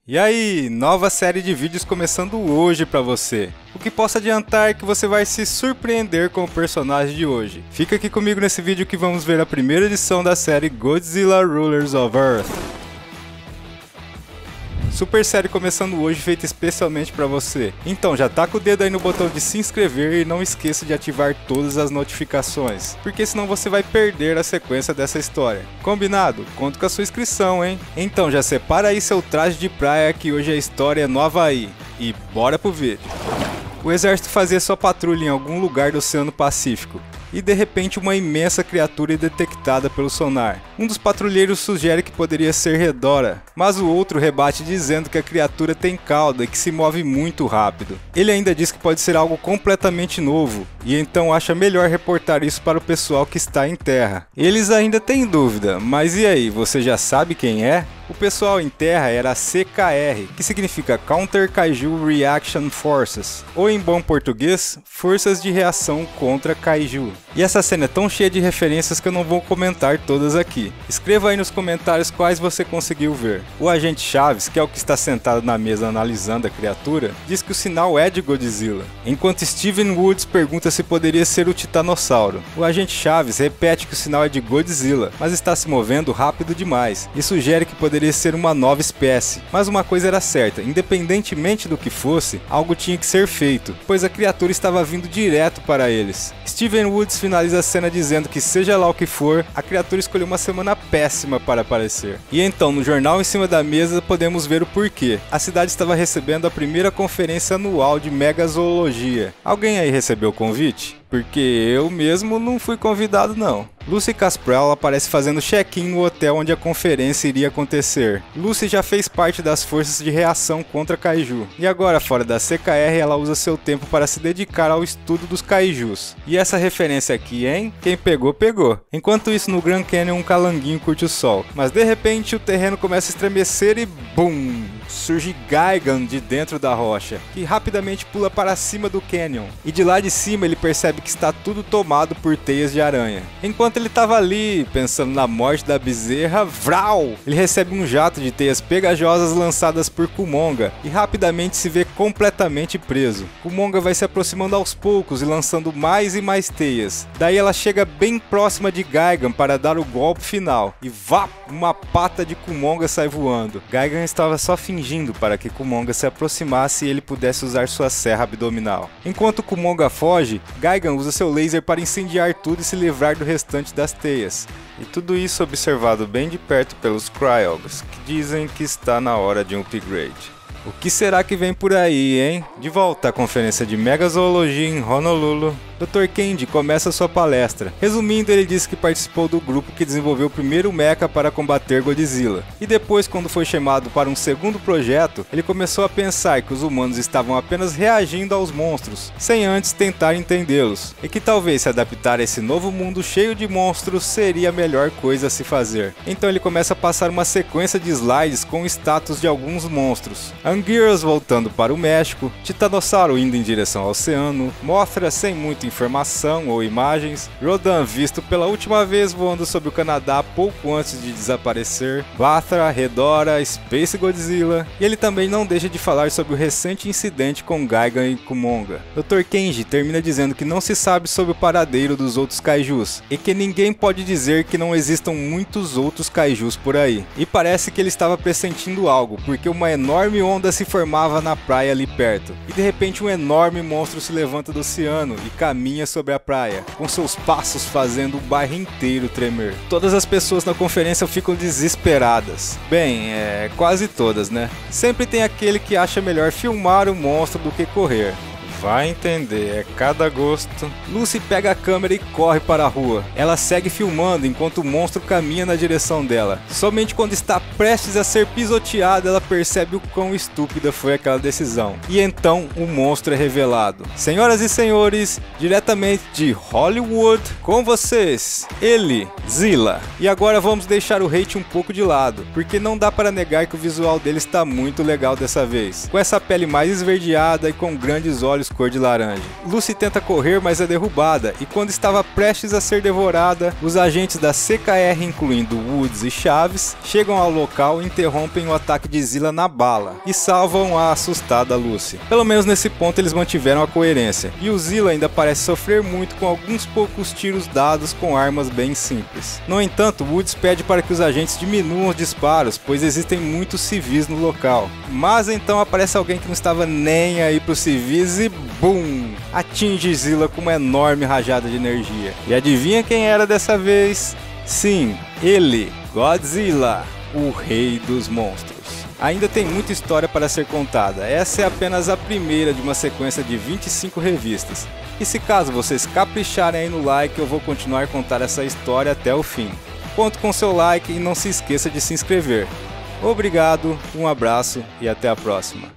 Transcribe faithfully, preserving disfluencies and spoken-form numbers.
E aí, nova série de vídeos começando hoje pra você. O que posso adiantar é que você vai se surpreender com o personagem de hoje. Fica aqui comigo nesse vídeo que vamos ver a primeira edição da série Godzilla Rulers of Earth. Super série começando hoje, feita especialmente pra você. Então já taca o dedo aí no botão de se inscrever e não esqueça de ativar todas as notificações, porque senão você vai perder a sequência dessa história. Combinado? Conto com a sua inscrição, hein? Então já separa aí seu traje de praia que hoje a história é no Havaí. E bora pro vídeo. O exército fazia sua patrulha em algum lugar do Oceano Pacífico. E de repente uma imensa criatura é detectada pelo sonar. Um dos patrulheiros sugere que poderia ser Hedorah, mas o outro rebate dizendo que a criatura tem cauda e que se move muito rápido. Ele ainda diz que pode ser algo completamente novo, e então acha melhor reportar isso para o pessoal que está em terra. Eles ainda têm dúvida, mas e aí, você já sabe quem é? O pessoal em terra era a C K R, que significa Counter Kaiju Reaction Forces, ou em bom português, Forças de Reação contra Kaiju. E essa cena é tão cheia de referências que eu não vou comentar todas aqui. Escreva aí nos comentários quais você conseguiu ver. O agente Chaves, que é o que está sentado na mesa analisando a criatura, diz que o sinal é de Godzilla, enquanto Steven Woods pergunta se poderia ser o Titanossauro. O agente Chaves repete que o sinal é de Godzilla, mas está se movendo rápido demais, e sugere que poderia Poderia ser uma nova espécie, mas uma coisa era certa, independentemente do que fosse, algo tinha que ser feito, pois a criatura estava vindo direto para eles. Steven Woods finaliza a cena dizendo que seja lá o que for, a criatura escolheu uma semana péssima para aparecer. E então, no jornal em cima da mesa, podemos ver o porquê. A cidade estava recebendo a primeira conferência anual de megazoologia. Alguém aí recebeu o convite? Porque eu mesmo não fui convidado não. Lucy Casprell aparece fazendo check-in no hotel onde a conferência iria acontecer. Lucy já fez parte das forças de reação contra Kaiju. E agora, fora da C K R, ela usa seu tempo para se dedicar ao estudo dos Kaijus. E essa referência aqui, hein? Quem pegou, pegou. Enquanto isso, no Grand Canyon, um calanguinho curte o sol. Mas de repente, o terreno começa a estremecer e BUM! Surge Gigan de dentro da rocha, que rapidamente pula para cima do canyon. E de lá de cima ele percebe que está tudo tomado por teias de aranha. Enquanto ele estava ali, pensando na morte da bezerra, vral! Ele recebe um jato de teias pegajosas lançadas por Kumonga e rapidamente se vê completamente preso. Kumonga vai se aproximando aos poucos e lançando mais e mais teias. Daí ela chega bem próxima de Gigan para dar o golpe final. E vá! Uma pata de Kumonga sai voando. Gigan estava só fingindo para que Kumonga se aproximasse e ele pudesse usar sua serra abdominal. Enquanto Kumonga foge, Gigan usa seu laser para incendiar tudo e se livrar do restante das teias. E tudo isso observado bem de perto pelos Cryogs, que dizem que está na hora de um upgrade. O que será que vem por aí, hein? De volta à conferência de Megazoologia em Honolulu, doutor Candy começa sua palestra. Resumindo, ele disse que participou do grupo que desenvolveu o primeiro mecha para combater Godzilla. E depois, quando foi chamado para um segundo projeto, ele começou a pensar que os humanos estavam apenas reagindo aos monstros, sem antes tentar entendê-los. E que talvez se adaptar a esse novo mundo cheio de monstros seria a melhor coisa a se fazer. Então ele começa a passar uma sequência de slides com o status de alguns monstros. Anguirus voltando para o México, Titanossauro indo em direção ao oceano, Mothra sem muita informação ou imagens, Rodan visto pela última vez voando sobre o Canadá pouco antes de desaparecer, Bathra, Hedorah, Space Godzilla, e ele também não deixa de falar sobre o recente incidente com Gigan e Kumonga. doutor Kenji termina dizendo que não se sabe sobre o paradeiro dos outros Kaijus, e que ninguém pode dizer que não existam muitos outros Kaijus por aí. E parece que ele estava pressentindo algo, porque uma enorme onda se formava na praia ali perto, e de repente um enorme monstro se levanta do oceano e caminha sobre a praia, com seus passos fazendo o bairro inteiro tremer. Todas as pessoas na conferência ficam desesperadas. Bem, é quase todas, né? Sempre tem aquele que acha melhor filmar o monstro do que correr. Vai entender, é cada gosto. Lucy pega a câmera e corre para a rua. Ela segue filmando enquanto o monstro caminha na direção dela. Somente quando está prestes a ser pisoteada, ela percebe o quão estúpida foi aquela decisão. E então o monstro é revelado. Senhoras e senhores, diretamente de Hollywood, com vocês, ele, Zilla. E agora vamos deixar o hate um pouco de lado, porque não dá para negar que o visual dele está muito legal dessa vez. Com essa pele mais esverdeada e com grandes olhos olhos cor de laranja. Lucy tenta correr, mas é derrubada, e quando estava prestes a ser devorada, os agentes da C K R, incluindo Woods e Chaves, chegam ao local e interrompem o ataque de Zilla na bala, e salvam a assustada Lucy. Pelo menos nesse ponto eles mantiveram a coerência, e o Zilla ainda parece sofrer muito com alguns poucos tiros dados com armas bem simples. No entanto, Woods pede para que os agentes diminuam os disparos, pois existem muitos civis no local. Mas então aparece alguém que não estava nem aí para os civis e BUM! Atinge Zilla com uma enorme rajada de energia. E adivinha quem era dessa vez? Sim, ele, Godzilla, o rei dos monstros. Ainda tem muita história para ser contada, essa é apenas a primeira de uma sequência de vinte e cinco revistas. E se caso vocês capricharem aí no like, eu vou continuar a contar essa história até o fim. Conto com seu like e não se esqueça de se inscrever. Obrigado, um abraço e até a próxima.